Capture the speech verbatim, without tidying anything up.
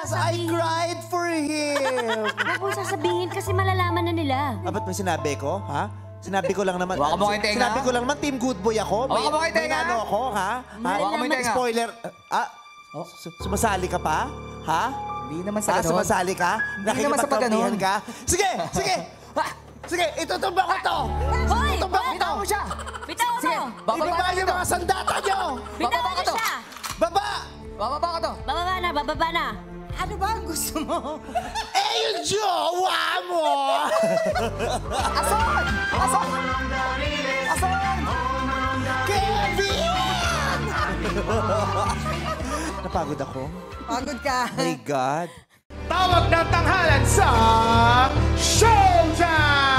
Yes, I cried for him. Huwag mo sasabihin kasi malalaman na nila. Ah, ba't may sinabi ko, ha? Sinabi ko lang naman. Hawakan mo kay tenga. Sinabi ko lang naman, team good boy ako. May, Hawakan mo kay may tenga. ano ako, ha? ha? Hawakan mo yung tenga. Spoiler. Ah, Oh. su- sumasali ka pa? Ha? Hindi naman sa Ah, ganun. sumasali ka? Hindi naman sa pagganon. Nakikipagkampihan ka? Sige, sige! Sige, itutumba ko to! Hoy! Itutumba ko to! Bitawan mo siya! Bitaw mo! Sige, bababa Ibaba ka niyo dito. mga sandata niyo! Bitaw Bababa mo ka to. siya! Baba! Bababa ka to. Bababa na, bababa na. Ano ba ang gusto mo? Eh, yung jowa mo! Ason! Ason! Ason! Kevin! Napagod ako. Pagod ka. My God. Tawag ng tanghalan sa Showtime!